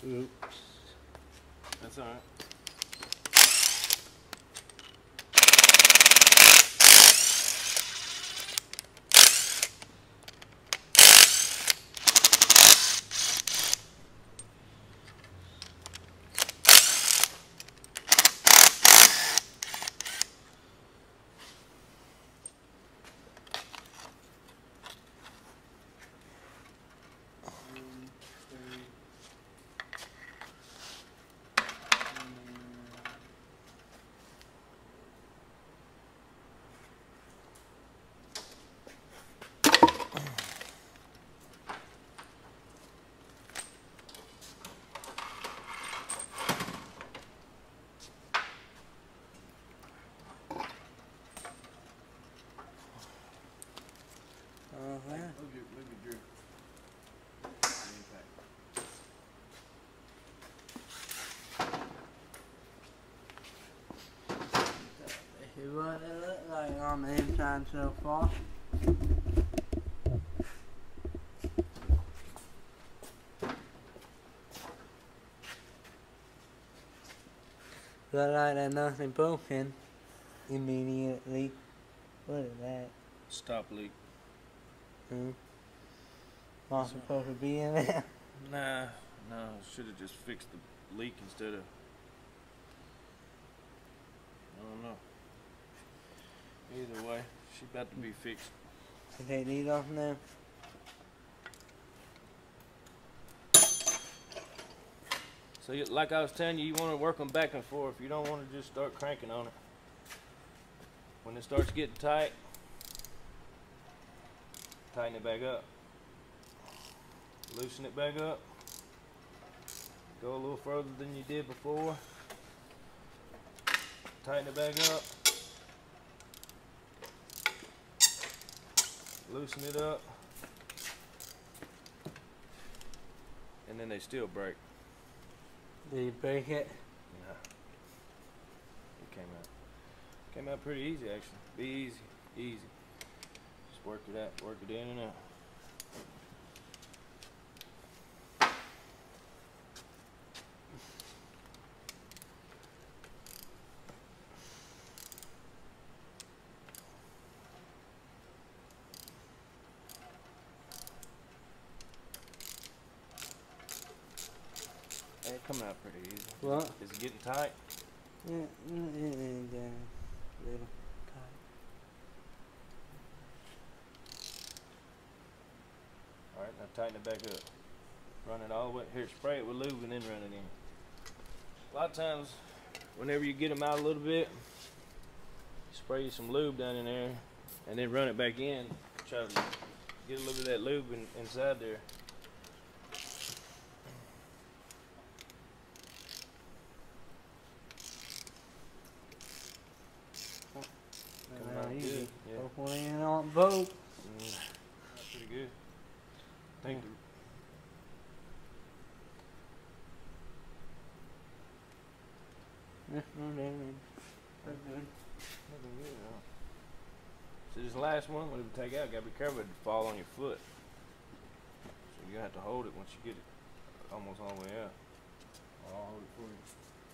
Oops. That's alright. Look at Drew. See what it looks like on the inside so far. Look like there's nothing broken immediately. What is that? Stop leak. Not supposed to be in there. Nah, no, should have just fixed the leak instead of. I don't know. Either way, she's about to be fixed. Can take these off now? So, like I was telling you, you want to work them back and forth. You don't want to just start cranking on it. When it starts getting tight, tighten it back up. Loosen it back up. Go a little further than you did before. Tighten it back up. Loosen it up. And then they still break. Did you break it? Nah. It came out pretty easy actually. Be easy, easy. Just work it out, work it in and out. It coming out pretty easy. What? Is it getting tight? Yeah, it is little tight. Alright, now tighten it back up. Run it all the way. Here, spray it with lube and then run it in. A lot of times, whenever you get them out a little bit, spray you some lube down in there and then run it back in. Try to get a little bit of that lube inside there. Coming out good. Yeah. Hopefully you don't both. That's pretty good. Thank you. Looking good. Looking good, huh? So this last one, when we take out, gotta be careful to fall on your foot. So you have to hold it once you get it almost all the way out. I'll hold it for you.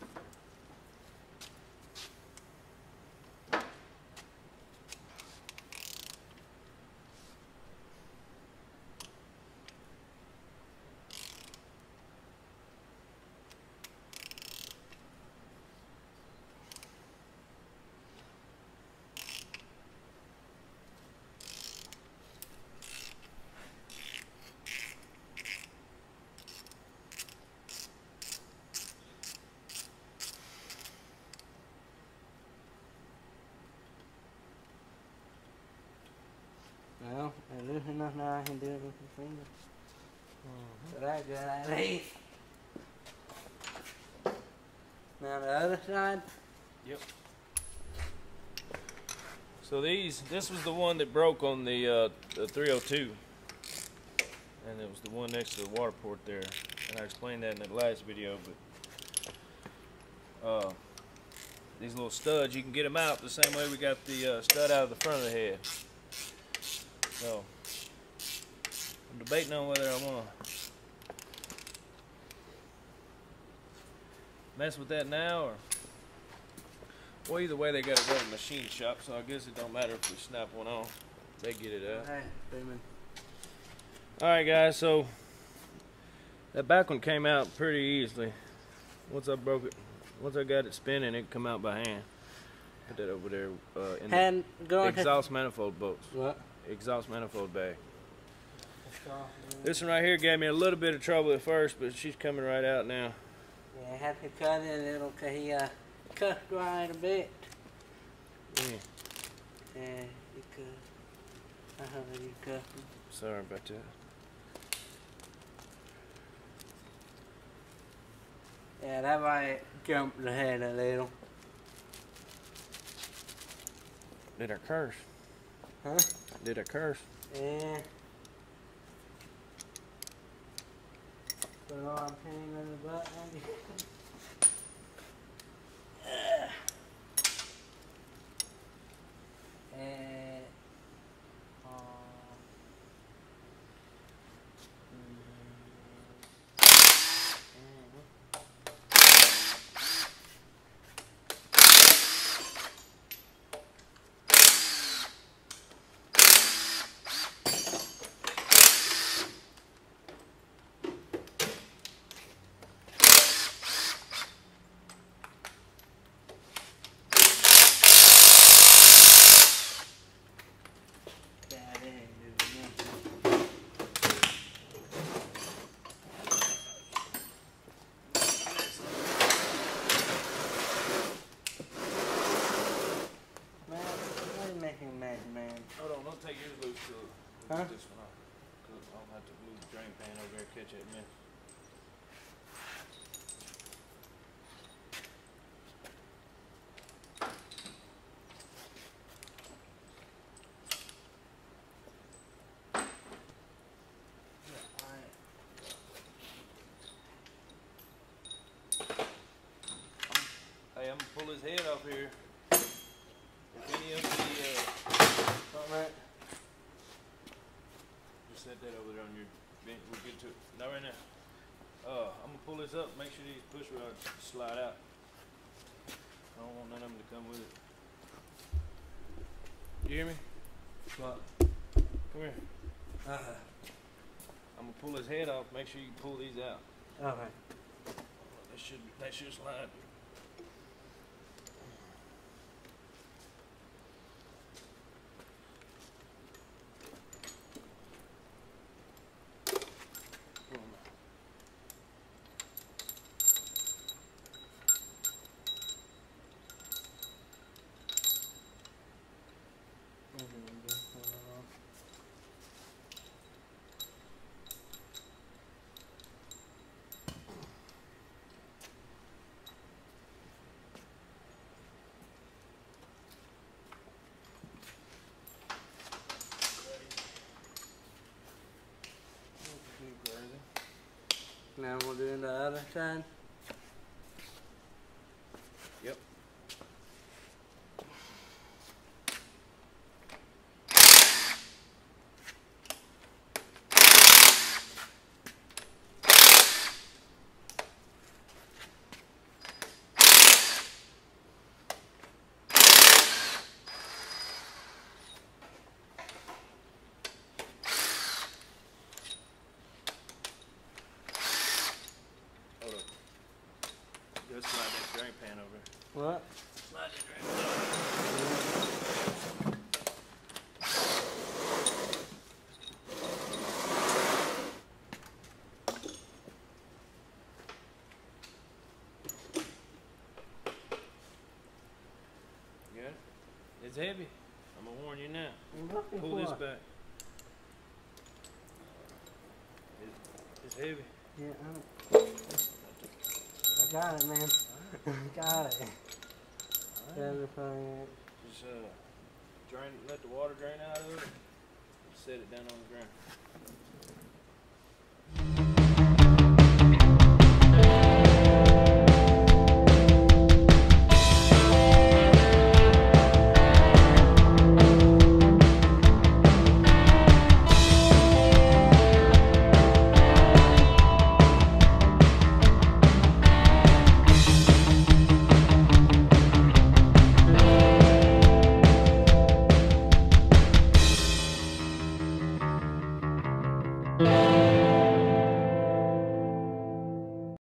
Well, there's enough now I can do it with my fingers. So that's good at least. Now the other side? Yep. So this was the one that broke on the 302. And it was the one next to the water port there. And I explained that in the last video, but these little studs, you can get them out the same way we got the stud out of the front of the head. So, I'm debating on whether I want to mess with that now, or well, either way they got to go to the machine shop, so I guess it don't matter if we snap one off. They get it out. All right, guys. So that back one came out pretty easily. Once I broke it, once I got it spinning, it come out by hand. Put that over there in the exhaust manifold bolts. What? Exhaust manifold bag. This one right here gave me a little bit of trouble at first, but she's coming right out now. Yeah, I had to cut it. It'll cut right a bit. Yeah. Yeah, you cut. You cut. Sorry about that. Yeah, that might jump the head a little. Did I curse? Huh? Did I curse? Yeah. Put on pain in the butt, maybe. And Hold on, don't take yours loose till huh? this one off. Cause I'll have to move the drain pan over there and catch that mess. Hey, I'm gonna pull his head off here. If any of the just set that over there on your bench. We'll get to it. Not right now. I'm gonna pull this up. Make sure these push rods slide out. I don't want none of them to come with it. You hear me? What? Come here. I'm gonna pull his head off. Make sure you pull these out. Okay. That should slide. Now we'll do the other side. Yep. Let's slide that drain pan over. What? Slide that drain pan over. You got it? It's heavy. I'm gonna warn you now. Pull this back. It's heavy. Yeah, I got it, man. Got it. Right. Just let the water drain out of it. Set it down on the ground. Bye.